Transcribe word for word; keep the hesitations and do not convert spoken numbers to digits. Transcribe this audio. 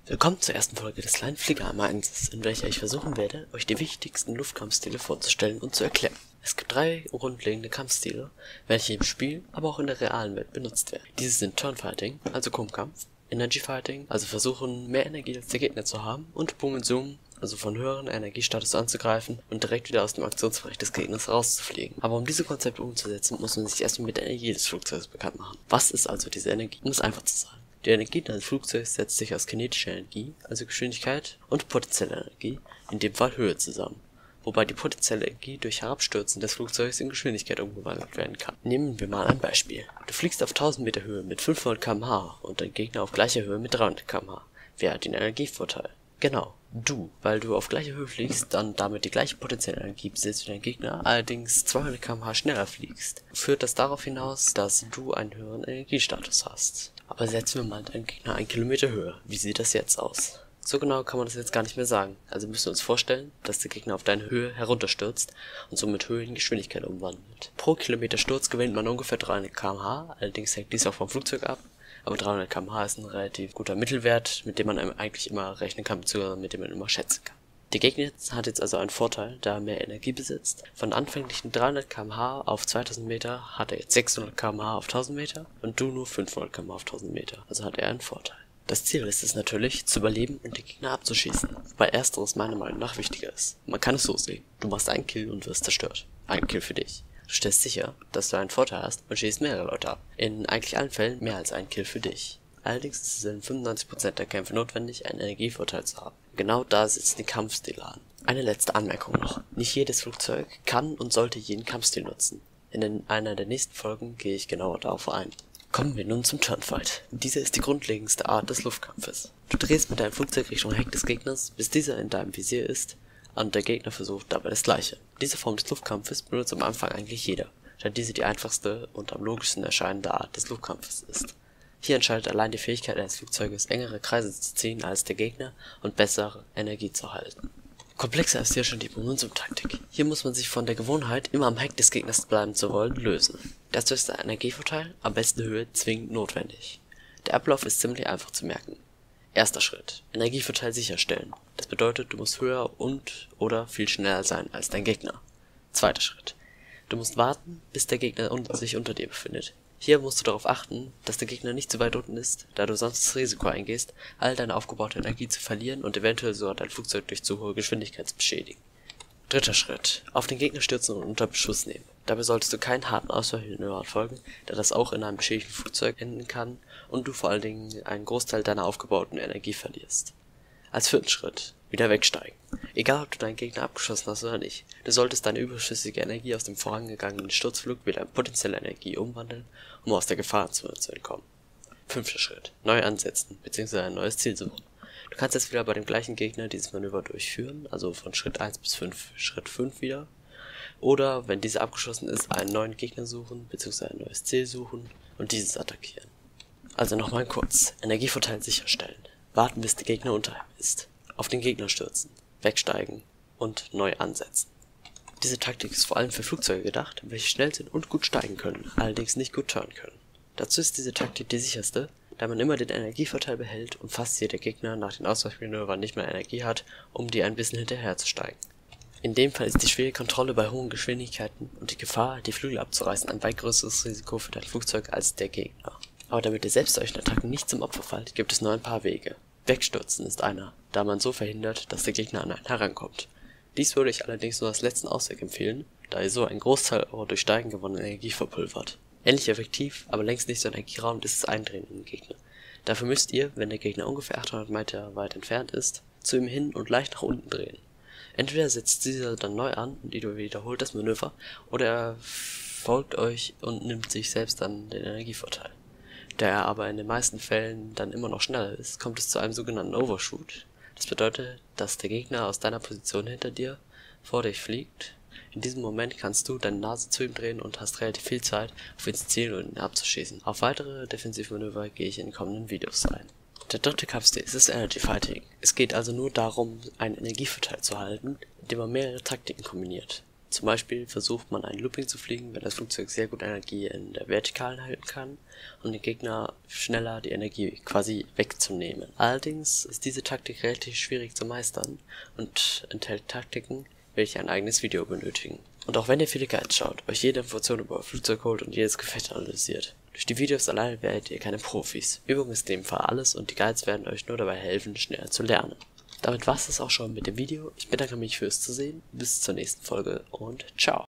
Willkommen zur ersten Folge des kleinen Fliegerhammer-Einsatzes, in welcher ich versuchen werde, euch die wichtigsten Luftkampfstile vorzustellen und zu erklären. Es gibt drei grundlegende Kampfstile, welche im Spiel, aber auch in der realen Welt benutzt werden. Diese sind Turnfighting, also Kurmkampf, Energy Fighting, also versuchen mehr Energie als der Gegner zu haben, und Boom and Zoom, also von höheren Energiestatus anzugreifen und direkt wieder aus dem Aktionsbereich des Gegners rauszufliegen. Aber um diese Konzepte umzusetzen, muss man sich erstmal mit der Energie des Flugzeugs bekannt machen. Was ist also diese Energie? Um es einfach zu sagen. Die Energie deines Flugzeugs setzt sich aus kinetischer Energie, also Geschwindigkeit, und potenzieller Energie, in dem Fall Höhe, zusammen, wobei die potenzielle Energie durch Herabstürzen des Flugzeugs in Geschwindigkeit umgewandelt werden kann. Nehmen wir mal ein Beispiel. Du fliegst auf tausend Meter Höhe mit fünfhundert Kilometer pro Stunde und dein Gegner auf gleicher Höhe mit dreihundert Kilometer pro Stunde. Wer hat den Energievorteil? Genau, du, weil du auf gleicher Höhe fliegst, dann damit die gleiche potenzielle Energie besitzt wie dein Gegner, allerdings zweihundert Kilometer pro Stunde schneller fliegst, führt das darauf hinaus, dass du einen höheren Energiestatus hast. Aber setzen wir mal deinen Gegner einen Kilometer höher. Wie sieht das jetzt aus? So genau kann man das jetzt gar nicht mehr sagen. Also müssen wir uns vorstellen, dass der Gegner auf deine Höhe herunterstürzt und somit Höhe in Geschwindigkeit umwandelt. Pro Kilometer Sturz gewinnt man ungefähr dreihundert Kilometer pro Stunde, allerdings hängt dies auch vom Flugzeug ab. Aber dreihundert Kilometer pro Stunde ist ein relativ guter Mittelwert, mit dem man eigentlich immer rechnen kann, beziehungsweise mit dem man immer schätzen kann. Der Gegner hat jetzt also einen Vorteil, da er mehr Energie besitzt. Von anfänglichen dreihundert Kilometer pro Stunde auf zweitausend Meter hat er jetzt sechshundert Kilometer pro Stunde auf tausend Meter und du nur fünfhundert Kilometer pro Stunde auf tausend Meter. Also hat er einen Vorteil. Das Ziel ist es natürlich, zu überleben und den Gegner abzuschießen, weil ersteres meiner Meinung nach wichtiger ist. Man kann es so sehen: Du machst einen Kill und wirst zerstört. Ein Kill für dich. Du stellst sicher, dass du einen Vorteil hast und schießt mehrere Leute ab. In eigentlich allen Fällen mehr als ein Kill für dich. Allerdings ist es in fünfundneunzig Prozent der Kämpfe notwendig, einen Energievorteil zu haben. Genau da sitzen die Kampfstile an. Eine letzte Anmerkung noch. Nicht jedes Flugzeug kann und sollte jeden Kampfstil nutzen. In einer der nächsten Folgen gehe ich genauer darauf ein. Kommen wir nun zum Turnfight. Diese ist die grundlegendste Art des Luftkampfes. Du drehst mit deinem Flugzeug Richtung Heck des Gegners, bis dieser in deinem Visier ist, und der Gegner versucht dabei das Gleiche. Diese Form des Luftkampfes benutzt am Anfang eigentlich jeder, da diese die einfachste und am logischsten erscheinende Art des Luftkampfes ist. Hier entscheidet allein die Fähigkeit eines Flugzeuges, engere Kreise zu ziehen als der Gegner und bessere Energie zu halten. Komplexer ist hier schon die Boom and Zoom Taktik. Hier muss man sich von der Gewohnheit, immer am Heck des Gegners bleiben zu wollen, lösen. Dazu ist der Energievorteil, am besten Höhe, zwingend notwendig. Der Ablauf ist ziemlich einfach zu merken. Erster Schritt: Energievorteil sicherstellen. Das bedeutet, du musst höher und oder viel schneller sein als dein Gegner. Zweiter Schritt: Du musst warten, bis der Gegner sich unter dir befindet. Hier musst du darauf achten, dass der Gegner nicht zu weit unten ist, da du sonst das Risiko eingehst, all deine aufgebaute Energie zu verlieren und eventuell sogar dein Flugzeug durch zu hohe Geschwindigkeit zu beschädigen. Dritter Schritt: Auf den Gegner stürzen und unter Beschuss nehmen. Dabei solltest du keinen harten Ausweichmanöver folgen, da das auch in einem beschädigten Flugzeug enden kann und du vor allen Dingen einen Großteil deiner aufgebauten Energie verlierst. Als vierten Schritt: Wieder wegsteigen. Egal, ob du deinen Gegner abgeschossen hast oder nicht, du solltest deine überschüssige Energie aus dem vorangegangenen Sturzflug wieder in potenzielle Energie umwandeln, um aus der Gefahrenzone zu entkommen. Fünfter Schritt: Neu ansetzen bzw. ein neues Ziel suchen. Du kannst jetzt wieder bei dem gleichen Gegner dieses Manöver durchführen, also von Schritt eins bis fünf, Schritt fünf wieder. Oder, wenn dieser abgeschossen ist, einen neuen Gegner suchen bzw. ein neues Ziel suchen und dieses attackieren. Also nochmal kurz: Energievorteil sicherstellen, warten bis der Gegner unter ihm ist, auf den Gegner stürzen, wegsteigen und neu ansetzen. Diese Taktik ist vor allem für Flugzeuge gedacht, welche schnell sind und gut steigen können, allerdings nicht gut turnen können. Dazu ist diese Taktik die sicherste, da man immer den Energievorteil behält und fast jeder Gegner nach den Ausweichmanövern nicht mehr Energie hat, um dir ein bisschen hinterherzusteigen. In dem Fall ist die schwere Kontrolle bei hohen Geschwindigkeiten und die Gefahr, die Flügel abzureißen, ein weit größeres Risiko für dein Flugzeug als der Gegner. Aber damit ihr selbst solchen Attacken nicht zum Opfer fallt, gibt es nur ein paar Wege. Wegstürzen ist einer, da man so verhindert, dass der Gegner an einen herankommt. Dies würde ich allerdings nur als letzten Ausweg empfehlen, da ihr so einen Großteil eurer durch Steigen gewonnenen Energie verpulvert. Ähnlich effektiv, aber längst nicht so energieraubend ist das Eindrehen in den Gegner. Dafür müsst ihr, wenn der Gegner ungefähr achthundert Meter weit entfernt ist, zu ihm hin und leicht nach unten drehen. Entweder setzt dieser dann neu an und ihr wiederholt das Manöver, oder er folgt euch und nimmt sich selbst dann den Energievorteil. Da er aber in den meisten Fällen dann immer noch schneller ist, kommt es zu einem sogenannten Overshoot. Das bedeutet, dass der Gegner aus deiner Position hinter dir vor dich fliegt. In diesem Moment kannst du deine Nase zu ihm drehen und hast relativ viel Zeit, auf ihn zu zielen und ihn abzuschießen. Auf weitere Defensivmanöver gehe ich in den kommenden Videos ein. Der dritte Kampfstil ist das Energy Fighting. Es geht also nur darum, einen Energievorteil zu halten, indem man mehrere Taktiken kombiniert. Zum Beispiel versucht man ein Looping zu fliegen, wenn das Flugzeug sehr gut Energie in der Vertikalen halten kann, um den Gegner schneller die Energie quasi wegzunehmen. Allerdings ist diese Taktik relativ schwierig zu meistern und enthält Taktiken, welche ein eigenes Video benötigen. Und auch wenn ihr viele Guides schaut, euch jede Information über euer Flugzeug holt und jedes Gefecht analysiert, durch die Videos allein werdet ihr keine Profis. Übung ist in dem Fall alles und die Guides werden euch nur dabei helfen, schneller zu lernen. Damit war es auch schon mit dem Video. Ich bedanke mich fürs Zusehen, bis zur nächsten Folge und ciao.